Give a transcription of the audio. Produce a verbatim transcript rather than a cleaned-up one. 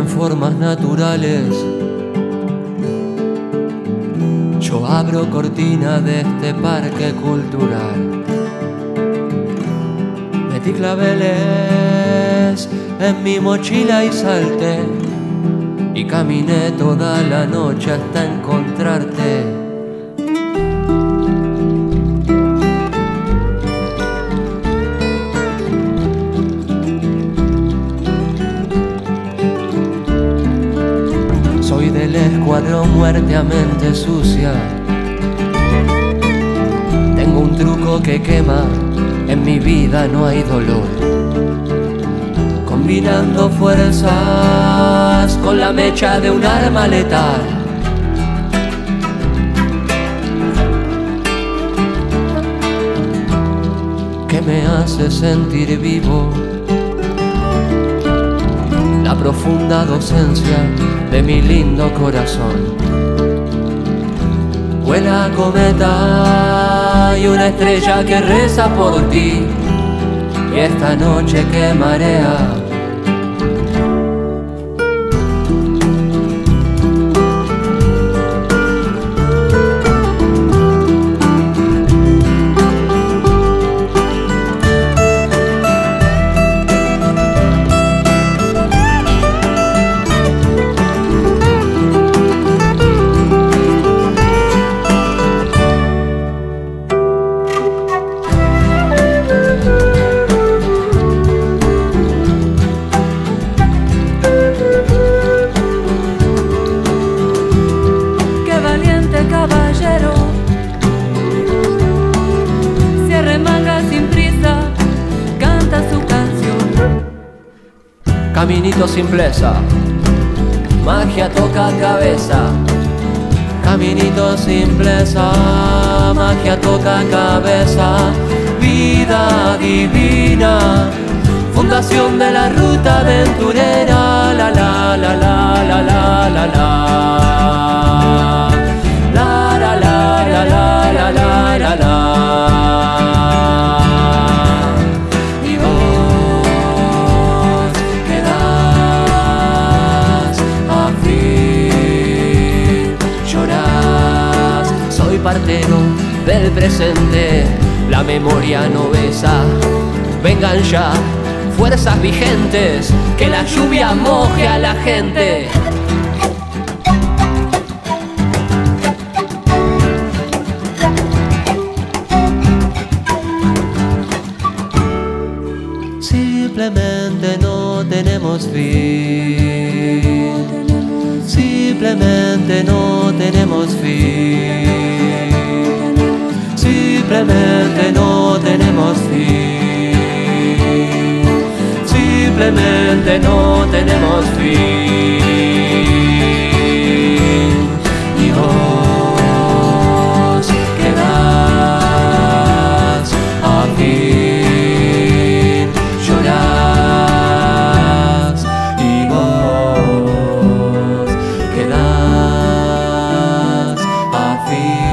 en formas naturales. Yo abro cortina de este parque cultural. Metí claveles en mi mochila y salté, y caminé toda la noche hasta encontrarte. Soy del escuadrón muerte a mente sucia. Tengo un truco que quema, en mi vida no hay dolor. Combinando fuerzas con la mecha de un arma letal. Que me hace sentir vivo. La profunda docencia de mi lindo corazón. Vuela cometa y una estrella que reza por ti. Y esta noche que marea. Caballero, cierre manga sin prisa, canta su canción. Caminito simpleza, magia toca cabeza. Caminito simpleza, magia toca cabeza. Vida divina, fundación de la ruta aventurera. La la la la la la la la. Y vos quedás a fin, llorás. Soy partero del presente, la memoria no besa. Vengan ya, fuerzas vigentes, que la lluvia moje a la gente. Simplemente no tenemos fin. Simplemente no tenemos fin. Simplemente no tenemos fin. Simplemente no tenemos fin. Y vos quedás a fin. Feel